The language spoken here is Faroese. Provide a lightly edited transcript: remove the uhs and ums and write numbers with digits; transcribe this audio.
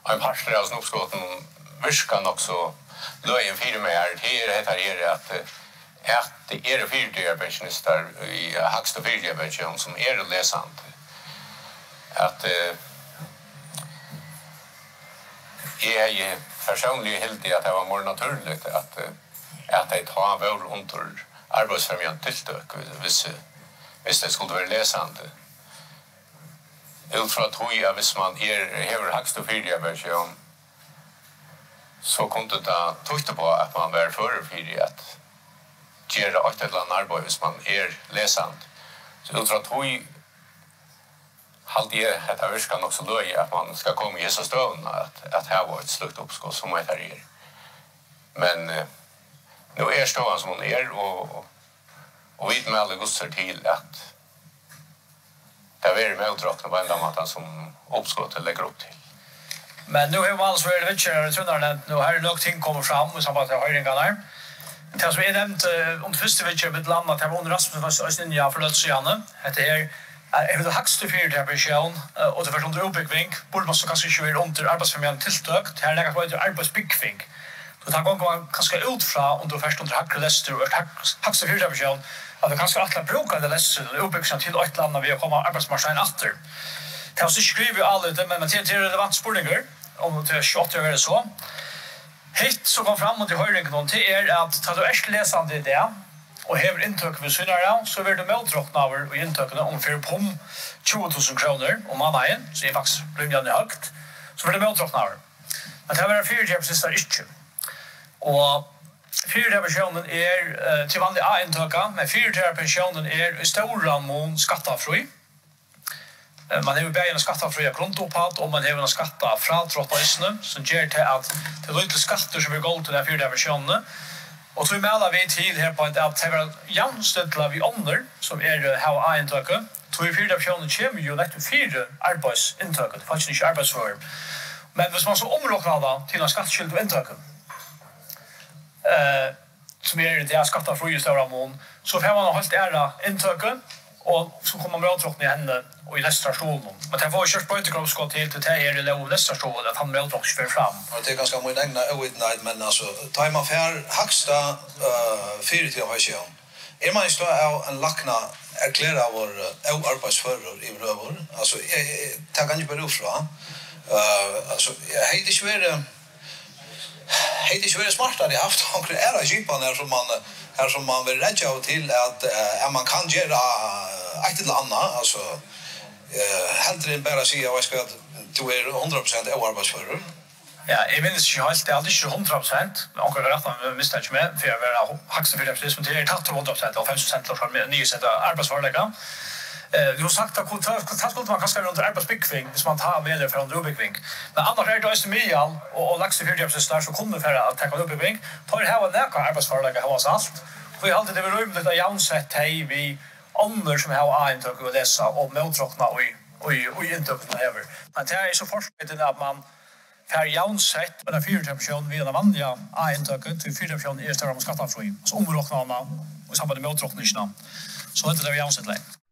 en parster av snoppskåten virker också löjen för mig är att det är fyrtida pensionister i högsta fyrtida pension som är läsande. Att jag personligen helt att det var mer naturligt att det har varit under arbetsfrämjande tillstök hvis det skulle vara läsande. Utifrån att hvis man har högsta fyrtida pension så kunde det tycka på att man var förfyrig att göra ett eller annat arbete hvis man är läsande. Så utifrån att halvdje att det virkar också löj att man ska komma i så stövna att här var ett slutt uppskott som det här är. Men nu är stövna som hon är och vi med alla gusser till att det är väldigt meddragna på enda maten som uppskottet lägger upp till. Men nu har man alltså varit vitcher, nu har nog ting kommer fram i samband med höjningarna. Det som jag nämnde om första vitcher med land att det var under Rasmus Östninja för lötsjane. Det är det högsta fyrtida pension och det första under uppbyggning borde man så kanske inte vara under arbetsförmedlande tillstök. Det här är något under arbetsbyggning. Så det går man kanske ut från om du först under högre läster och högsta fyrtida pension att du kanske att bruka det läster eller uppbyggnaden till ett land när vi kommer arbetsmarknaden efter. Det har så skriver alla det men det är relevant spårningar om det är 28 år så. Hit så kom fram och det höjningen någon till att ta du är läsande i det och häver intök vid synare så blir det meddragna över och intökene om för pom 20 000 kronor om månaden så är faktiskt rymjande högt så blir det meddragna över. Men det var fyrtida precis där inte. Och fyrtida pensionen är till vanlig A-intöka men fyrtida pensionen är i stora mån skattafri. Man har ju bägen skattafria grundupphav och man har en skatta fratrottisne som ger till att det är lite skatter som vi går till den fyrtida pensionen. Och så mellar vi till här på att det är jämställda vi ånder som är här A-intöket. Så i fyrtida pensionen kommer ju netto 4 arbetsintöket, faktiskt inte arbetsför. Men hvis man så områknar det till en skattskild och intöket som är det skattafria stora mån så får man hållt ära intöket och så kommer man meddragna i henne och i nästa stolen. Men det var ju kört på ett kroppsskott till det här är det lov nästa stolen att han meddragna för fram. Och det är ganska mycket egna outnight men alltså tar man för högsta fyrtida pension. Är man stå av en lackna erklära vår arbetsförare i rövor. Alltså ta kan ju bero från. Alltså hej det är smartare det haft några era jipan här som man vill rädda till att man kan göra ett eller annat alltså helt än bara säga jag ska du är 100% arbetsförare. Ja, jag minns inte helt, det är aldrig 100%. Onkel har rätt med misstänkt med för att vara högsta fyrtida precis men det är tatt 100% och 50% från nysätta arbetsförlägga. Du har sagt att det skulle man kanske under arbetsbyggning hvis man tar väl för under uppbyggning. Men annars är det östemial och lägsta fyrtida precis där så kommer för att ta uppbyggning. Tar det här var näka arbetsförlägga har oss allt. Vi har alltid det rum det jämnsett hej vi andra som har A-intök och läsa och meddragna och intökna över. Men det är så forskningen att man för jämnsett med den fyrtida pensionen vid den vanliga A-intöket till fyrtida pensionen är större om skattafri. Så områknarna och i samband med meddragningarna. Så det är det jämnsett längre.